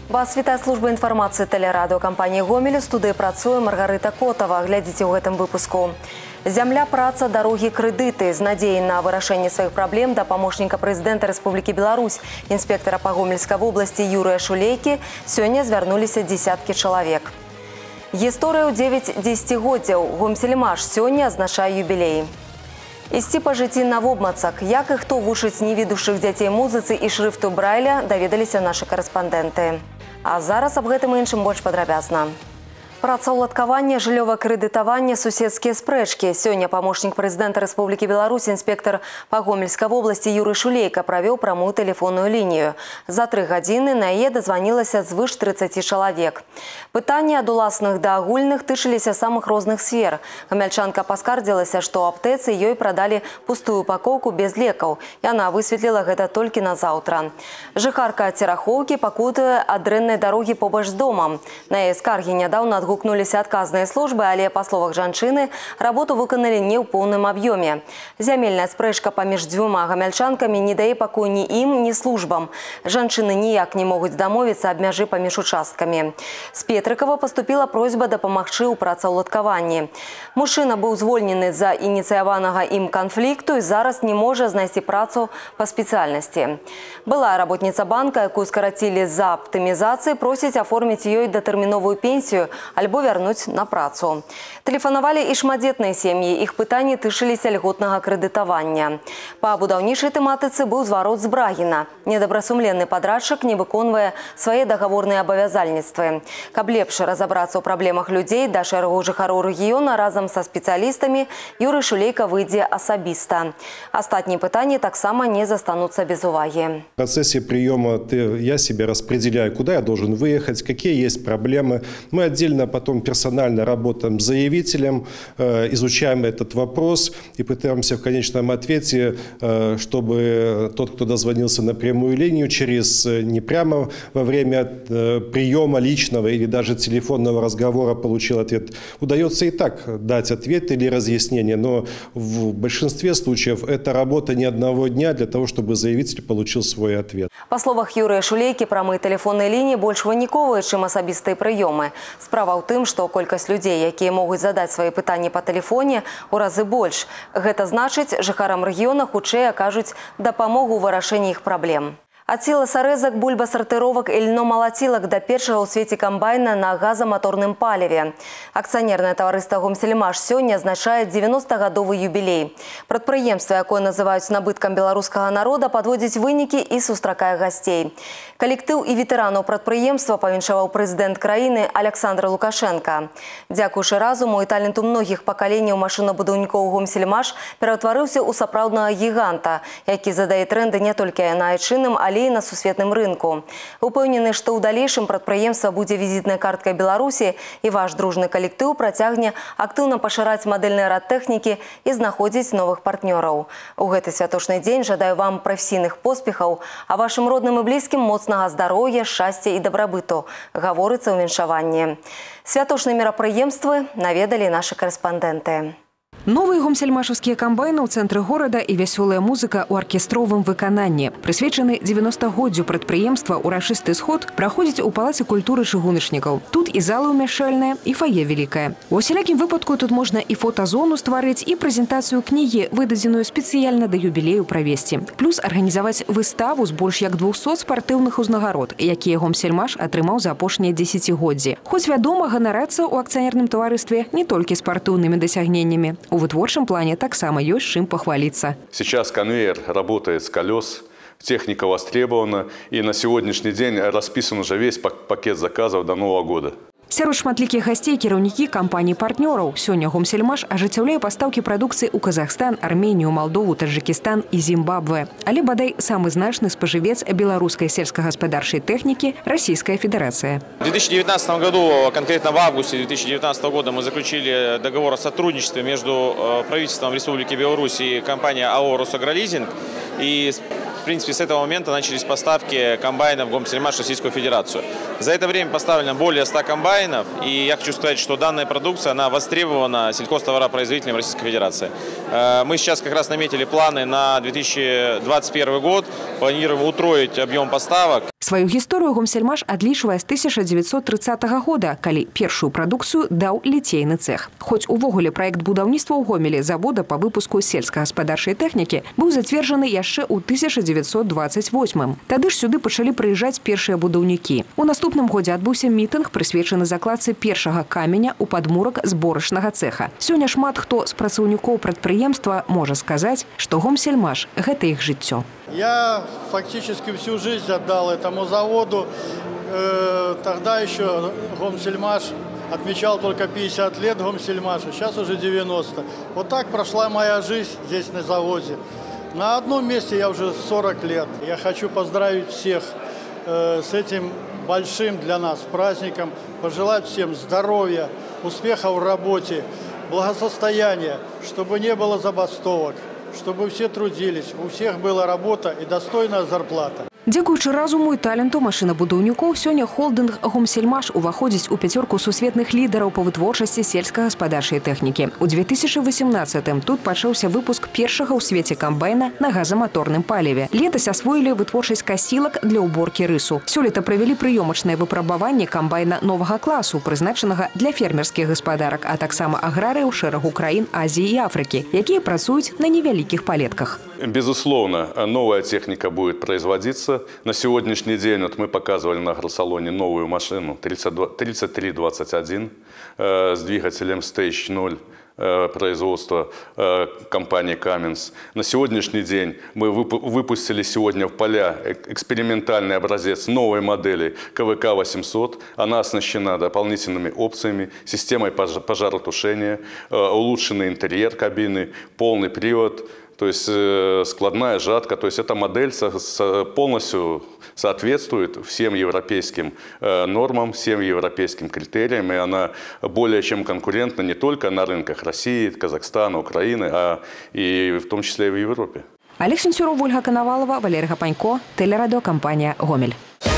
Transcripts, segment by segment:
Вас вітае служба інфармацыі тэлерадыёкампаніі «Гомель». У студыі працуе Маргарыта Котова. Глядзіце ў гэтым выпуску. Зямля, праца, дарогі, крэдыты. З надзеяй на вырашэнне сваіх праблем да памочніка прэзідэнта Рэспублікі Беларусь, інспектара па Гомельскай вобласці Юрыя Шулейкі, сёння звярнуліся дзесяткі чалавек. Гісторыя ў 9 дзесяцігоддзяў. Гомсельмаш сёння азначае юбілей. Ісці па жыцці навобмацак. Як і хто вучыць невідушых дзяцей музыцы і шрыфту Брайля, даведаліся нашы карэспандэнты. А зараз аб гэтым і іншым больш падрабязна. Працаўладкаванне, жыллёвае крэдытаванне, суседскія спрэчкі. Сёння памочнік прэзідэнта Рэспублікі Беларусь, інспектар па Гомельскай вобласці Юрый Шулейка правёў прамую тэлефонную лінію. За 3 гадзіны на яе дазванілася звыш 30 чалавек. Пытанні ад уласных да агульных тычыліся самых розных сфер. Гамяльчанка паскардзілася, што ў аптэцы ёй прадалі пустую упакоўку без лекаў. Яна высветліла гэта толькі на заўтра. Жыхарка Церахоўкі пакутуе ад дрэннай дарогі побач з домам. На яе скаргі нядаўна адгукнуліся адказныя службы, але, па словах жанчыны, работу выканалі не ў поўным аб'ёме. Зямельная спрэчка паміж дзвюма гамяльчанкамі не дае пакою ні ім, ні службам. Жанчыны ніяк не могуць дамовіцца аб мяжы паміж участкамі. З Петрыкава паступіла просьба дапамагчы ў працаўладкаванні. Мужчына быў звольнены з-за ініцыяванага ім канфлікту і зараз не можа знайсці працу па спецыяльнасці. Былая работніца банка, якую скарацілі з-за аптымізацыі, просіць аформіць ёй датэрміновую пенсію альбо вярнуць на працу. Тэлефанавалі і шматдзетныя сем'і. Іх пытанні тычыліся льготнага крэдытавання. Па будаўнічай тэматыцы быў зварот з Брагіна. Недабрасумленны падрадчык не выконвае свае дагаворныя абавязальніцтвы. Каб лепш разабрацца ў праблемах людзей, да шэрагу жыхароў рэгіёна разам са спецыялістамі Юрый Шулейка выйдзе асабіста. Астатнія пытанні таксама не застануцца без увагі. В процессе приема я себе распределяю, куда я должен выехать, какие есть проблемы. Мы отдельно потом персонально работаем с заявителем, изучаем этот вопрос и пытаемся в конечном ответе, чтобы тот, кто дозвонился на прямую линию, не прямо во время приема личного или даже телефонного разговора получил ответ. Удается и так дать ответ или разъяснение, но в большинстве случаев это работа не одного дня для того, чтобы заявитель получил свой ответ. По словах Юрыя Шулейкі, прамыя тэлефонныя лініі больш выніковыя, чым асабістыя прыёмы. Справа ў тым, што колькасць людзей, якія могуць задаць свае пытанні па тэлефоне, у разы больш. Гэта значыць, жыхарам рэгіёна хутчэй акажуць дапамогу ў вырашэнні іх праблем. Ад сіласарэзак, бульбасартыровак і льномалацілак да першага ў свеце камбайна на газаматорным паліве. Акцыянернае таварыства «Гомсельмаш» сёння азначае 90-гадовы юбілей. Прадпрыемства, якое называюць набыткам беларускага народа, падводзіць вынікі і сустракае гасцей. Калектыў і ветэранаў прадпрыемства павіншаваў прэзідэнт краіны Александр Лукашенко. Дзякуючы разуму і таленту многіх пакаленняў машынабудаўнікоў «Гомсельмаш» пераўтварыўся ў сапраўднага гіганта, які задае трэнды не толькі на айчынным, але і на сусветным рынку. Упэўнены, што ў далейшым прадпрыемства будзе візітнай карткай Беларусі і ваш дружны калектыў працягне актыўна пашыраць мадэльны рад тэхнікі і знаходзіць новых партнёраў. У гэты святочны дзень жадаю вам прафесійных поспехаў, а вашым родным і блізкім моцнага здароўя, шчасця і дабрабыту, гаворыцца ў віншаванні. Святочныя мерапрыемствы наведалі нашы карэспандэнты. Новыя гомсельмашаўскія камбайны ў цэнтры горада і вясёлая музыка ў аркестровым выкананні. Прысвечаны 90-годдзю прадпрыемства «Урачысты сход» праходзіць у палацы культуры чыгуначнікаў. Тут і зала ўмяшальная, і фае вялікая. У усялякім выпадку тут можна і фотазону стварыць, і прэзентацыю кнігі, выдадзеную спецыяльна да юбілею, правесці. Плюс арганізаваць выставу з больш як 200 спартыўных узнагарод, якія «Гомсельмаш» атрымаў за апошнія дзесяцігоддзі. Хоць вядома, ганарацца ў акцыянерным таварыстве не толькі спартыўнымі дасягненнямі. У вытворчым плане таксама ёсць чым похвалиться. Сейчас конвейер работает с колес, техника востребована, и на сегодняшний день расписан уже весь пакет заказов до Нового года. Сярод шматлікіх гасцей кіраўнікі кампаній-партнёраў. Сёння «Гомсельмаш» ажыццяўляе пастаўкі прадукцыі ў Казахстан, Арменію, Малдову, Таджикістан і Зімбабве. Але бадай самы значны спажывец беларускай сельскагаспадарчай тэхнікі – Российская Федерация. В 2019 году, конкретно в августе 2019 года, мы заключили договор о сотрудничестве между правительством Республики Беларусь и компанией АО «Росагролизинг». И в принципе, с этого момента начались поставки комбайнов в Гомсельмаш в Российскую Федерацию. За это время поставлено более 100 комбайнов, и я хочу сказать, что данная продукция, она востребована сельхозтоваропроизводителем Российской Федерации. Мы сейчас как раз наметили планы на 2021 год, планируем утроить объем поставок. Свою гісторыю Гомсельмаш адлічвае з 1930 года, калі першую прадукцыю даў ліцейны цэх. Хоць увогуле праект будаўніцтва ў Гомелі завода па выпуску сельскагаспадарчай тэхнікі быў зацверджаны яшчэ ў 1928. Тады ж сюды пачалі прыязджаць першыя будаўнікі. У наступным годзе адбыўся мітынг, прысвечаны закладцы першага каменя ў падмурак зборачнага цэха. Сёння шмат хто з працаўнікоў прадпрыемства можа сказаць, што Гомсельмаш – гэта іх жыццё. Я фактически всю жизнь отдал этому заводу. Тогда еще Гомсельмаш отмечал только 50 лет Гомсельмаша, сейчас уже 90. Вот так прошла моя жизнь здесь на заводе. На одном месте я уже 40 лет. Я хочу поздравить всех с этим большим для нас праздником, пожелать всем здоровья, успеха в работе, благосостояния, чтобы не было забастовок, чтобы все трудились, у всех была работа и достойная зарплата. Дзякуючы разуму і таленту машынабудаўнікоў, сёння холдинг Гомсельмаш уваходзіць у пяцёрку сусветных лідараў па вытворчасці сельскагаспадарчай тэхнікі. У 2018-м тут пачаўся выпуск першага ў свеце камбайна на газаматорным паліве. Летась асвоілі вытворчасць касілак для ўборкі рысу. Сёлета правялі прыёмачнае выпрабаванне камбайна новага класу, прызначанага для фермерскіх гаспадарак, а таксама аграрыяў шэрагу краін Азіі і Афрыкі, якія працуюць на невялікіх палетках. Безусловно, новая техника будет производиться. На сегодняшний день вот мы показывали на агросалоне новую машину 3321 с двигателем Stage 0 производства компании Cummins. На сегодняшний день мы выпустили сегодня в поля экспериментальный образец новой модели КВК-800. Она оснащена дополнительными опциями, системой пожаротушения, улучшенный интерьер кабины, полный привод. То есть складная жатка, то есть эта модель полностью соответствует всем европейским нормам, всем европейским критериям, и она более чем конкурентна не только на рынках России, Казахстана, Украины, а и в том числе и в Европе. Олег Сенцюров, Ольга Коновалова, Валерий Гапанько, телерадиокомпания «Гомель».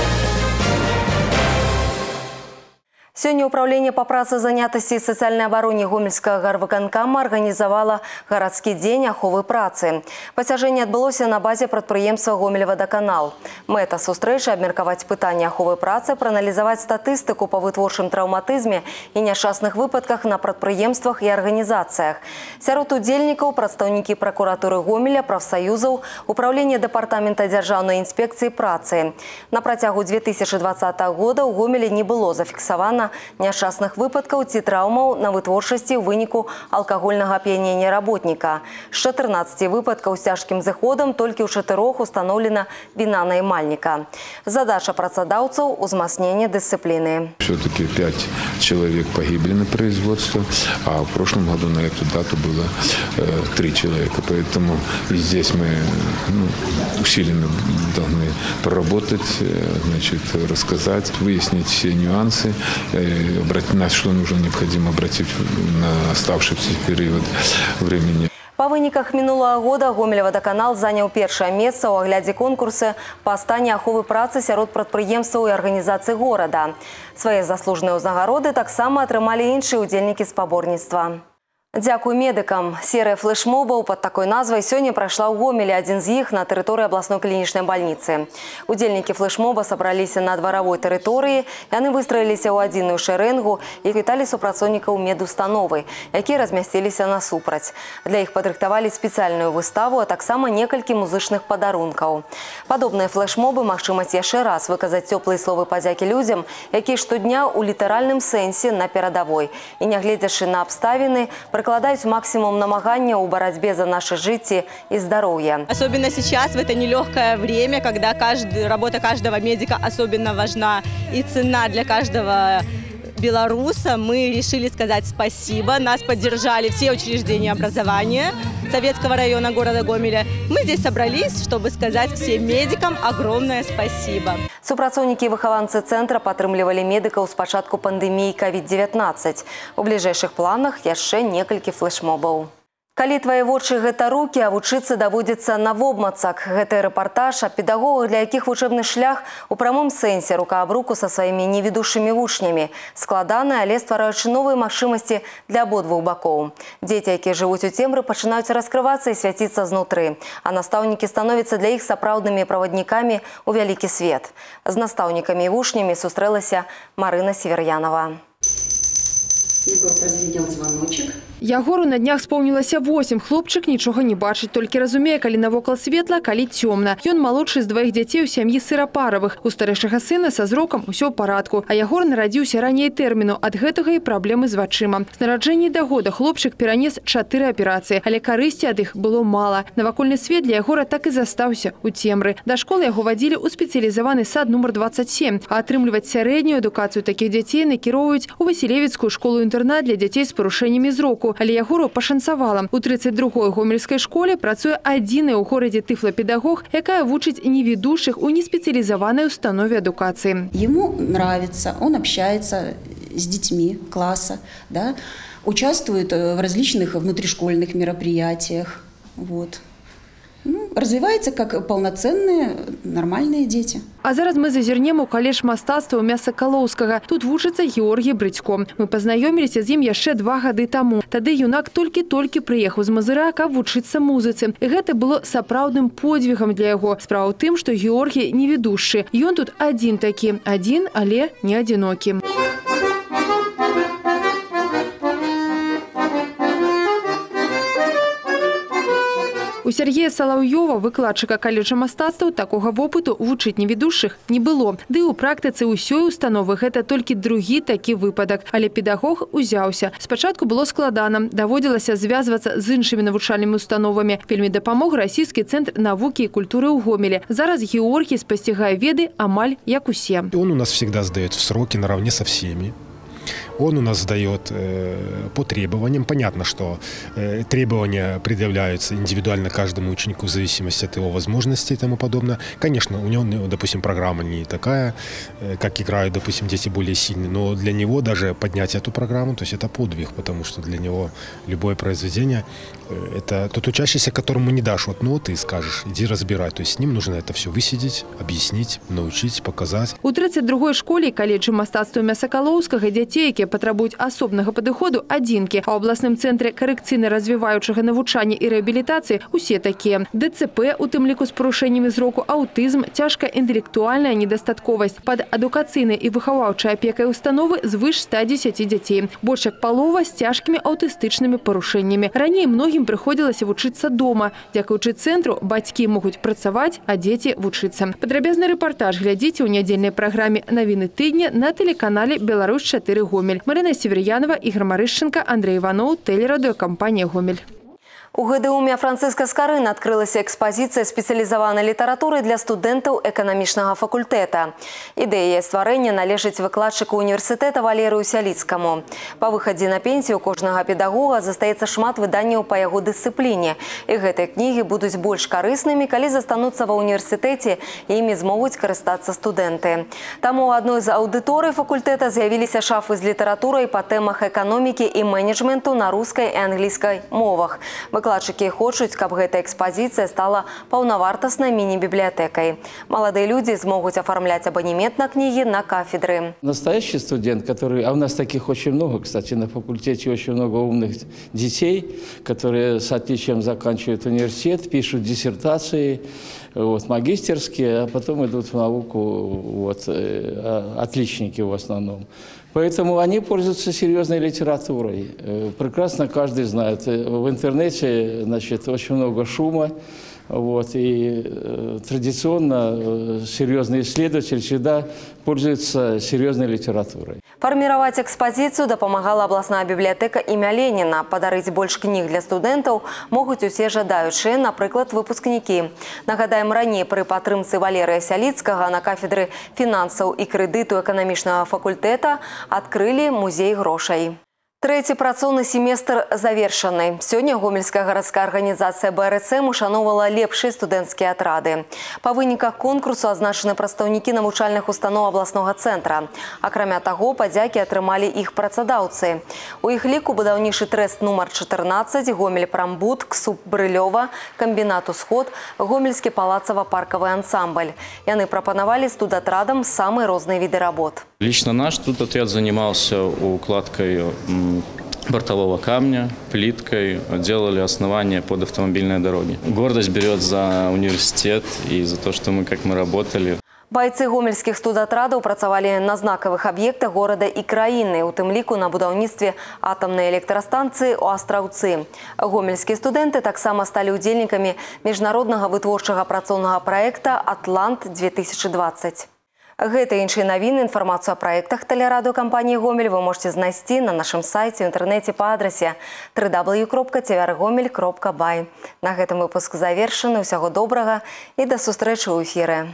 Сёння Управление по працы, занятости и социальной обороне Гомельского гарвыканкама организовало городский день аховы працы. Пасяжэнне адбылося на базе прадпрыемства Гомельводоканал. Мэта сустрэчы абмеркаваць пытанні аховы працы, прааналізаваць статыстыку по вытворчым траўматызме і няшчасных выпадках на прадпрыемствах і арганізацыях. Сярод удзельнікаў прадстаўнікі пракуратуры Гомеля, прафсаюзаў, Управление Департамента дзяржаўнай інспекцыі працы. На працягу 2020 года ў Гомелі не было зафіксавана няшчасных выпадкаў ці траўмаў на вытворчасці ў выніку алкагольнага ап'янення работніка. З 14 выпадкаў з цяжкім зыходам толькі ў 4 установлена віна наймальніка. Задача працадаўцаў – узмацнение дисциплины. Все-таки 5 человек погибли на производстве, а в прошлом году на эту дату было 3 человека. Поэтому и здесь мы усиленно должны проработать, значит, рассказать, выяснить все нюансы, на что необходимо обратить на оставшийся период времени. По выніках мінулага года Гомельводоканал заняў першае месца ў аглядзе конкурса па стане аховы працы сярод прадпрыемстваў і арганізацый горада. Свае заслужаныя ўзнагароды таксама атрымалі іншыя удзельнікі спаборніцтва. Дзякуй медыкам. Серыя флешмобаў под такой назвай сёння прайшла ў Гомелі, адзін з іх на тэрыторыі абласной клінічнай бальніцы. Удзельнікі флешмоба сабраліся на дваравой тэрыторыі, яны выстраіліся ў адзіную шэрэнгу і віталі супрацоўнікаў медустановы, якія размясціліся насупраць. Для іх падрыхтавалі спецыяльную выставу, а таксама некалькі музычных падарункаў. Падобныя флешмобы магчымасць яшчэ раз выказаць цёплыя словы падзякі людзям, якія штодня ў літаральным сэнсе на перадавой. І нягледзячы на абставіны, прикладают максимум намагания у борьбе за наше житие и здоровье. Особенно сейчас, в это нелегкое время, когда работа каждого медика особенно важна и цена для каждого белоруса, мы решили сказать спасибо. Нас поддержали все учреждения образования Советского района города Гомеля. Мы здесь собрались, чтобы сказать всем медикам огромное спасибо. Супрацоўнікі і выхаванцы цэнтра падтрымлівалі медыкаў з пачатку пандэміі COVID-19. У бліжэйшых планах яшчэ некалькі флешмобаў. Калі твае вочы гэта рукі, а вучыцца даводзіцца на вобмацак. Гэты рэпартаж аб педагогах, для якіх вучэбны шлях у прамым сэнсе рука аб руку са сваімі невідушымі вучнямі. Складаны, але ствараючы новыя магчымасці для абодвух бакоў. Дзеці, якія жывуць у цемры, пачынаюць раскрывацца і свяціцца знутры. А настаўнікі становяцца для іх сапраўднымі праваднікамі ў вялікі свет. З настаўнікамі і вучнямі сустрэлася Марына Северянова. Егор прозвенел звоночек. Ягору на днях споўнілася 8. Хлопчык нічога не бачыць, толькі разумее, калі навокал светла, калі цёмна. Ён малодшы з 2 дзяцей у сям'і сырапаравых. У старэйшага сына са зрокам усё ў парадку. А Ягор нарадзіўся раней тэрміну. Ад гэтага і праблемы з вачыма. З нараджэння да года хлопчык перанес 4 аперацыі, але карысці ад іх было мала. Навакольны свет для Ягора так і застаўся у цемры. Да школы яго вадзілі ў спецыялізаваны сад нумар 27. А атрымліваць сярэднюю адукацыю такіх дзяцей накіроўваюць у Васілевіцкую школу-інтэрнат для дзяцей з парушэннямі зроку. Але Ягору пашанцавала. У 32-й гомельскай школе працуе адзіная ў горадзе тыфлапедагог, якая вучыць невідушых у неспецыялізаванай установе адукацыі. Ему нравится, он общается с детьми класса, да, участвует в различных внутришкольных мероприятиях. Вот. Развивается как полноценные, нормальные дети. А зараз мы зазірнем у каледж мастацтва ў Мясакалоўскага. Тут вучыцца Георгій Брыцько. Мы пазнаёміліся з ім яшчэ 2 гады таму. Тады юнак толькі-толькі прыехаў з Мазыра, каб вучыцца музыцы. І гэта было сапраўдным подзвігам для яго. Справа ў тым, што Георгій невідушчы. Ён тут адзін такі. Адзін, але не адзінокі. У Сергея Салаўёва, выкладчыка каледжа мастацтваў, такога вопыту вучыць невідушых не было. Ды ў практыцы ўсёй установы гэта толькі другі такі выпадак. Але педагог узяўся. Спачатку было складана. Даводзілася звязвацца з іншымі навучальнымі установамі. Вельмі дапамог расійскі цэнтр навукі і культуры ў Гомелі. Зараз Георгій спасцігае веды амаль як усе. Он у нас всегда сдает в сроки наравне со всеми. Он у нас сдает по требованиям. Понятно, что требования предъявляются индивидуально каждому ученику в зависимости от его возможностей и тому подобное. Конечно, у него, допустим, программа не такая, как играют, допустим, дети более сильные, но для него даже поднять эту программу, то есть это подвиг, потому что для него любое произведение – это тот учащийся, которому не дашь, вот, ну вот ты скажешь, иди разбирай. То есть с ним нужно это все высидеть, объяснить, научить, показать. У 32-й школе каледжа мастацтва Мясакалоўскага дзяцей, якія патрабуюць асобнага падыходу, адзінкі. А ў абласным цэнтры карэкцыйна-развіваючага навучання і рэабілітацыі усе такія. ДЦП, у тым ліку з парушэннямі зроку, аўтызм, цяжкая інтэлектуальная недастатковасць. Пад адукацыйнай і выхаваўчай апекай установы звыш 110 дзяцей. Больш як палова з цяжкімі аўтыстычнымі парушэннямі. Раней многім прыходзілася вучыцца дома. Дзякуючы цэнтру бацькі могуць працаваць, а дзеці вучыцца. Падрабязны рэпартаж глядзіце ў нядзельнай праграме «Навіны тыдня» на тэлеканале «Беларусь-4 Гомель». Марына Северянова, Ігор Марышченко, Андрей Иванов, телерадиокомпания «Гомель». У ГДУ Францыска Скарын адкрылася экспазіцыя спецыялізаванай літаратуры для студэнтаў эканамічнага факультэта. Ідэя стварэння належыць выкладчыку універсітэта Валерыю Сяліцкаму. Па выхадзе на пенсію кожнага педагога застаецца шмат выданняў па яго дысцыпліне. І гэтыя кнігі будуць больш карыснымі, калі застануцца ва універсітэце і імі змогуць карыстацца студэнты. Таму у адной з аўдыторый факультэта з'явіліся шафы з літаратурай па тэмах эканомікі і менеджменту на рускай і англійскай мовах. Выкладчыкі хочуць, каб гэта экспазіцыя стала паўнавартаснай міні-бібліятэкай. Маладыя людзі змогуць афармляць абанемент на кнігі на кафедры. Настоящий студент, который, а у нас таких очень много, кстати, на факультете очень много умных детей, которые с отличием заканчивают университет, пишут диссертации, вот, магистерские, а потом идут в науку, вот, отличники в основном. Поэтому они пользуются серьезной литературой. Прекрасно каждый знает. В интернете, значит, очень много шума. Вот, и традиционно серьезный исследователь всегда пользуется серьезной литературой. Фарміраваць экспазіцыю дапамагала абласная бібліятэка імя Леніна. Падарыць больш кніг для студэнтаў могуць усе жадаючыя, напрыклад, выпускнікі. Нагадаем, раней пры падтрымцы Валерыя Сяліцкага на кафедры фінансаў і крэдыту эканамічнага факультэта адкрылі музей грошай. Трэці працоўны семестр завершаны. Сёння гомельская гарадская арганізацыя БРСМ ушановала лепшыя студэнцкія атрады. Па выніках конкурсу азначаны прадстаўнікі навучальных устаноў абласнога цэнтра. Акрамя таго, падзякі атрымалі іх працадаўцы. У іх ліку будаўнічы трэст нумар 14, Гомель-Прамбуд, КСУП Брылёва, Камбінат Усход, Гомельскі палацава-паркавы ансамбль. Яны прапанавалі студатрадам самыя розныя віды работ. Лично наш студотряд занимался укладкой бортового камня, плиткой, делали основания под автомобильные дороги. Гордость берет за университет и за то, что мы работали. Бойцы гомельскіх студатрадаў працавалі на знакавых аб'ектах горада і краіны, у тым ліку на будаўніцтве атамнай электрастанцыі ў Астраўцы. Гомельскія студэнты таксама сталі ўдзельнікамі міжнароднага вытворчага працоўнага праекта «Атлант-2020». Гэта і іншыя навіны, інфармацыю о праектах тэлерадыёкампаніі «Гомель» вы можете знайсці на нашым сайце ў інтэрнэце па адрасе www.tvrgomel.by. На гэтым выпуск завершаны. Усяго добрага і да сустрэчы ў эфіры.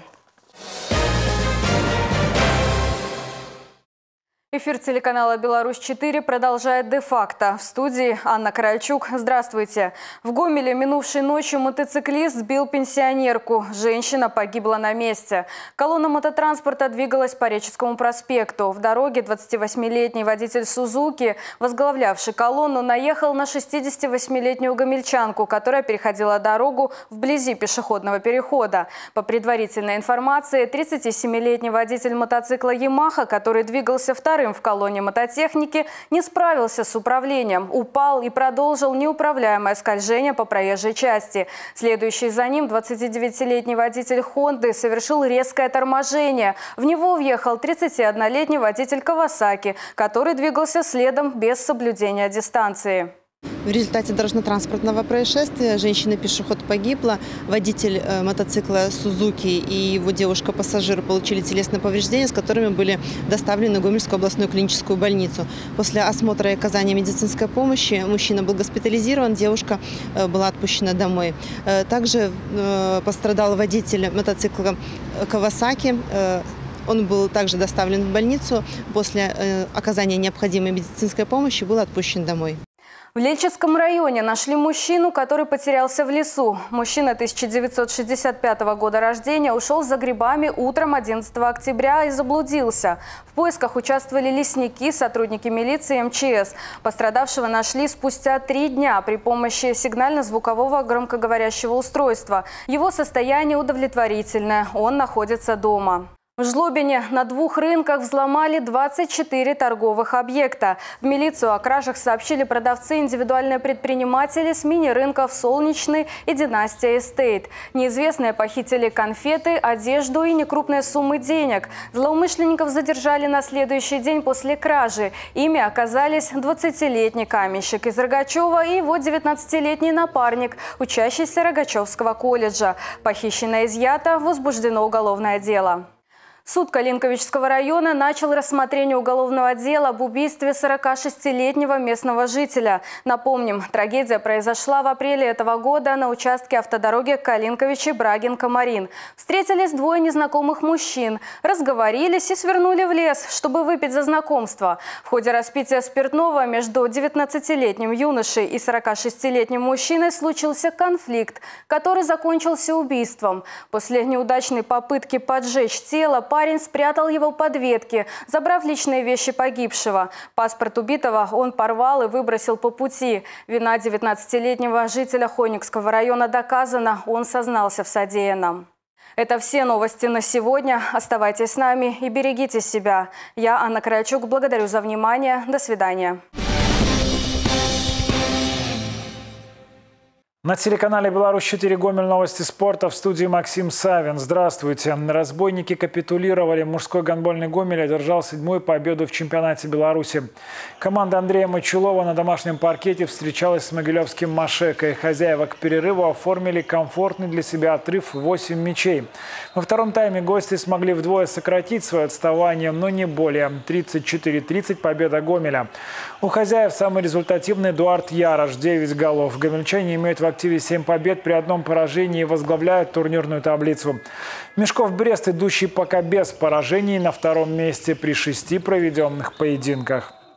Эфир телеканала «Беларусь-4» продолжает де-факто. В студии Анна Кральчук. Здравствуйте. В Гомеле минувшей ночью мотоциклист сбил пенсионерку. Женщина погибла на месте. Колонна мототранспорта двигалась по Реческому проспекту. В дороге 28-летний водитель «Сузуки», возглавлявший колонну, наехал на 68-летнюю гомельчанку, которая переходила дорогу вблизи пешеходного перехода. По предварительной информации, 37-летний водитель мотоцикла «Ямаха», который двигался вторым в колонне мототехники, не справился с управлением, упал и продолжил неуправляемое скольжение по проезжей части. Следующий за ним 29-летний водитель «Хонды» совершил резкое торможение. В него въехал 31-летний водитель «Кавасаки», который двигался следом без соблюдения дистанции. В результате дорожно-транспортного происшествия женщина-пешеход погибла. Водитель мотоцикла «Сузуки» и его девушка-пассажир получили телесные повреждения, с которыми были доставлены в Гомельскую областную клиническую больницу. После осмотра и оказания медицинской помощи мужчина был госпитализирован, девушка была отпущена домой. Также пострадал водитель мотоцикла «Кавасаки». Он был также доставлен в больницу. После оказания необходимой медицинской помощи был отпущен домой. В Лельчинском районе нашли мужчину, который потерялся в лесу. Мужчина 1965 года рождения ушел за грибами утром 11 октября и заблудился. В поисках участвовали лесники, сотрудники милиции и МЧС. Пострадавшего нашли спустя 3 дня при помощи сигнально-звукового громкоговорящего устройства. Его состояние удовлетворительное, он находится дома. В Жлобине на 2 рынках взломали 24 торговых объекта. В милицию о кражах сообщили продавцы, индивидуальные предприниматели с мини-рынков «Солнечный» и «Династия Эстейт». Неизвестные похитили конфеты, одежду и некрупные суммы денег. Злоумышленников задержали на следующий день после кражи. Ими оказались 20-летний каменщик из Рогачева и его 19-летний напарник, учащийся Рогачевского колледжа. Похищенное изъято, возбуждено уголовное дело. Суд Калинковичского района начал рассмотрение уголовного дела об убийстве 46-летнего местного жителя. Напомним, трагедия произошла в апреле этого года на участке автодороги Калинковичи-Брагин-Камарин. Встретились 2 незнакомых мужчин, разговорились и свернули в лес, чтобы выпить за знакомство. В ходе распития спиртного между 19-летним юношей и 46-летним мужчиной случился конфликт, который закончился убийством. После неудачной попытки поджечь тело, парень спрятал его под ветки, забрав личные вещи погибшего. Паспорт убитого он порвал и выбросил по пути. Вина 19-летнего жителя Хойникского района доказана, он сознался в содеянном. Это все новости на сегодня. Оставайтесь с нами и берегите себя. Я, Анна Кральчук, благодарю за внимание. До свидания. На телеканале «Беларусь-4» Гомель, новости спорта, в студии Максим Савин. Здравствуйте. Разбойники капитулировали. Мужской гандбольный Гомель одержал 7-ю победу в чемпионате Беларуси. Команда Андрея Мочулова на домашнем паркете встречалась с могилевским «Машекой». Хозяева к перерыву оформили комфортный для себя отрыв в 8 мячей. Во втором тайме гости смогли вдвое сократить свое отставание, но не более. 34-30 победа Гомеля. У хозяев самый результативный Эдуард Ярош, 9 голов. Гомельчане имеют в активе 7 побед при 1 поражении и возглавляют турнирную таблицу. Мешков Брест, идущий пока без поражений, на 2-м месте при 6 проведенных поединках.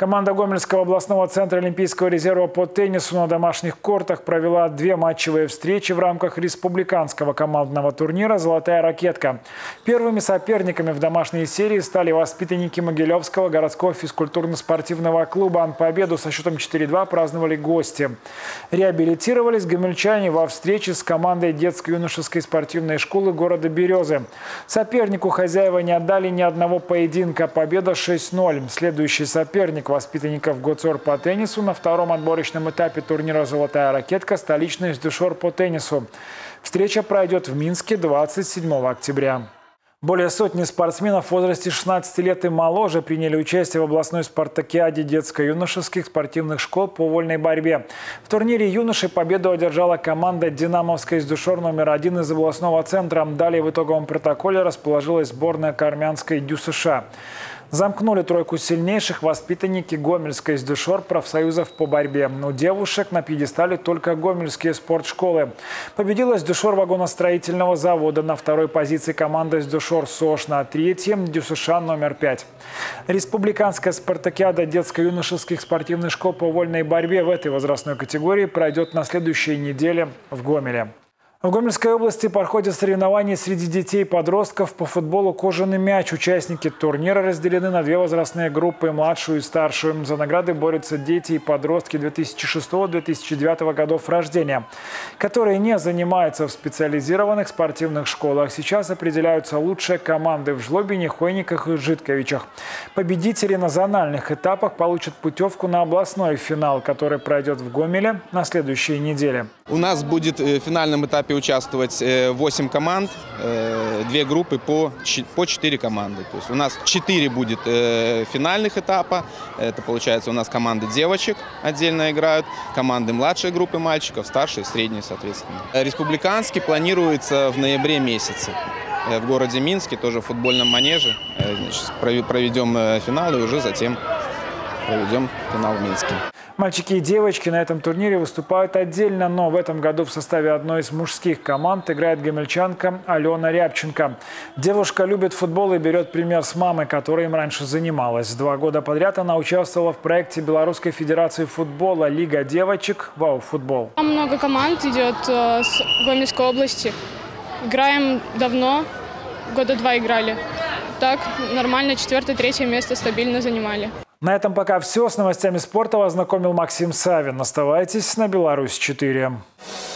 Команда Гомельского областного центра Олимпийского резерва по теннису на домашних кортах провела 2 матчевые встречи в рамках республиканского командного турнира «Золотая ракетка». Первыми соперниками в домашней серии стали воспитанники Могилевского городского физкультурно-спортивного клуба. Победу со счетом 4-2 праздновали гости. Реабилитировались гомельчане во встрече с командой детско-юношеской спортивной школы города Березы. Сопернику хозяева не отдали ни одного поединка. Победа 6-0. Следующий соперник воспитанников ГОЦОР по теннису на втором отборочном этапе турнира «Золотая ракетка» столичный СДЮШОР по теннису. Встреча пройдет в Минске 27 октября. Более сотни спортсменов в возрасте 16 лет и моложе приняли участие в областной спартакиаде детско-юношеских спортивных школ по вольной борьбе. В турнире юношей победу одержала команда «Динамовской СДЮШОР номер 1» из областного центра. Далее в итоговом протоколе расположилась сборная Армянской ДЮСШ. Замкнули тройку сильнейших воспитанники Гомельской СДЮШОР профсоюзов по борьбе. У девушек на пьедестале только гомельские спортшколы. Победила СДЮШОР вагоностроительного завода, на второй позиции команда СДЮШОР СОШ, на третьем ДЮСШ номер 5. Республиканская спартакиада детско-юношеских спортивных школ по вольной борьбе в этой возрастной категории пройдет на следующей неделе в Гомеле. В Гомельской области проходят соревнования среди детей и подростков по футболу «Кожаный мяч». Участники турнира разделены на 2 возрастные группы – младшую и старшую. За награды борются дети и подростки 2006-2009 годов рождения, которые не занимаются в специализированных спортивных школах. Сейчас определяются лучшие команды в Жлобине, Хойниках и Житковичах. Победители на зональных этапах получат путевку на областной финал, который пройдет в Гомеле на следующей неделе. У нас будет в финальном этапе участвовать 8 команд, 2 группы по 4 команды. То есть у нас 4 будет финальных этапа. Это получается у нас команды девочек отдельно играют, команды младшей группы мальчиков, старшие, средние, соответственно. Республиканский планируется в ноябре месяце. В городе Минске, тоже в футбольном манеже. Значит, проведем финал и уже затем проведем финал в Минске. Мальчики и девочки на этом турнире выступают отдельно, но в этом году в составе одной из мужских команд играет гомельчанка Алена Рябченко. Девушка любит футбол и берет пример с мамы, которая им раньше занималась. 2 года подряд она участвовала в проекте Белорусской Федерации футбола «Лига девочек. Вау-футбол». Там много команд идет с Гомельской области. Играем давно, года 2 играли. Так, нормально, 4-3 место стабильно занимали. На этом пока все. С новостями спорта вас знакомил Максим Савин. Оставайтесь на Беларусь 4.